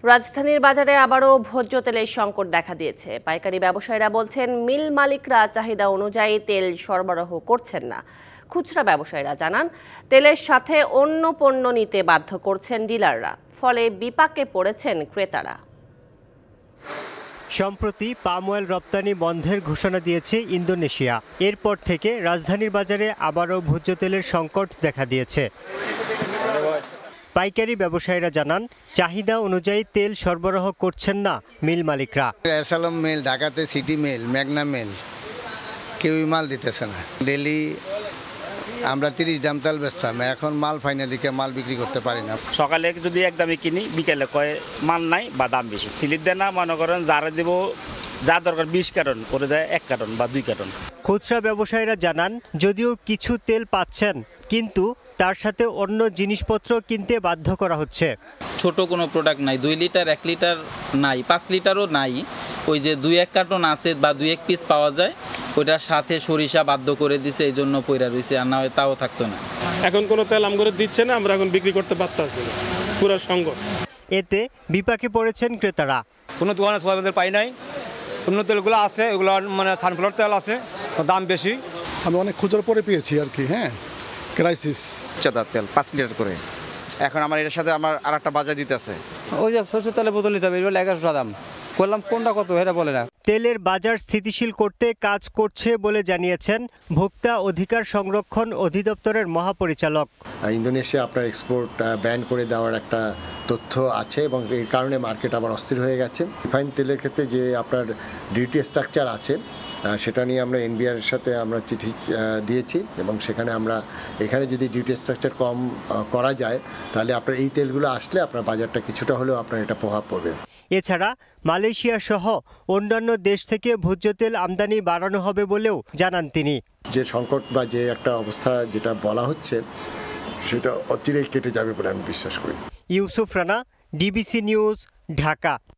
রাজধানীর বাজারে আবারও ভোজ্য তেলের সংকট দেখা দিয়েছে। পাইকারি ব্যবসায়ীরা বলছেন মিল মালিকরা চাহিদা অনুযায়ী তেল সরবরাহ করছেন না। খুচরা ব্যবসায়ীরা জানান তেলের সাথে অন্য পণ্য নিতে বাধ্য করছেন ডিলাররা, ফলে বিপাকে পড়েছেন ক্রেতারা। সম্প্রতি পাম অয়েল রপ্তানি বন্ধের ঘোষণা দিয়েছে ইন্দোনেশিয়া। এরপর থেকে রাজধানীর বাজারে আবারও ভোজ্য তেলের সংকট দেখা দিয়েছে। পাইকারি ব্যবসায়ীরা জানান চাহিদা অনুযায়ী তেল সরবরাহ করছেন না মিল মালিকরা। এসালম মিল, ঢাকাতে সিটি মিল, ম্যাগনা মিল, কেউই মাল দিতেছে না। ডেলি আমরা 30 দাম তেল বেচতাম, এখন মাল ফাইনাল দিকে মাল বিক্রি করতে পারি না। সকালে যদি এক দামে কিনি, বিকেলে কয় মাল নাই বা দাম বেশি। স্লিপ দেয় না, মনে করেন যারা দেব যা দরকার 20 কার্টন করে দেয় 1 কার্টন বা 2 কার্টন। খুচরা ব্যবসায়ীরা জানান যদিও কিছু তেল পাচ্ছেন, কিন্তু তার সাথে অন্য জিনিসপত্র কিনতে বাধ্য করা হচ্ছে। ছোট কোনো প্রোডাক্ট নাই, 2 লিটার 1 লিটার নাই, 5 লিটারও নাই। ওই যে 2-1 কার্টন আছে বা 2-1 পিস পাওয়া যায়, ওইটার সাথে সরিষা বাধ্য করে দিছে, এই জন্য পয়রা রয়েছে, আর না হয় তাও থাকতো না। এখন কোনো তেল আমগরে দিচ্ছে না, আমরা এখন বিক্রি করতে পারতাছি না, পুরো সংকট। এতে বিপাকে পড়েছেন ক্রেতারা। কোনো দোকানে সোয়াবিন তেল পাই নাই, অন্য তেলগুলো আছে, ওগুলো মানে সানফ্লাওয়ার তেল আছে, দাম বেশি। আমি অনেক খুচরো পরে পেয়েছি আর কি। ক্রাইসিস। চাঁদার তেল 5 লিটার করে, এখন আমার এর সাথে আমার আর একটা বাজার দিতে আছে। ওই যে সরষের তেলের বোতল নিতে হবে, এগুলো 1100 দাম। বললাম কোনটা কত, এটা বলে না। তেলের বাজার স্থিতিশীল করতে কাজ করছে বলে জানিয়েছেন ভোক্তা অধিকার সংরক্ষণ অধিদপ্তরের মহাপরিচালক। ইন্দোনেশিয়া আপনার এক্সপোর্ট ব্যান করে দেওয়ার একটা তথ্য আছে এবং এই কারণে মার্কেট আবার অস্থির হয়ে গেছে। রিফাইন তেলের ক্ষেত্রে যে আপনার ডিউটি স্ট্রাকচার আছে, সেটা নিয়ে আমরা এনবিআর এর সাথে আমরা চিঠি দিয়েছি এবং সেখানে আমরা এখানে যদি ডিউটি স্ট্রাকচার কম করা যায়, তাহলে আপনার এই তেলগুলো আসলে আপনার বাজারটা কিছুটা হলেও আপনার এটা প্রভাব পড়বে। এছাড়া মালয়েশিয়া সহ অন্যান্য দেশ থেকে ভোজ্য তেল আমদানি বাড়ানো হবে বলেও জানান তিনি। যে সংকট বা যে একটা অবস্থা যেটা বলা হচ্ছে, সেটা অচিরেই কেটে যাবে বলে আমি বিশ্বাস করি। Yusuf Rana, DBC news, Dhaka.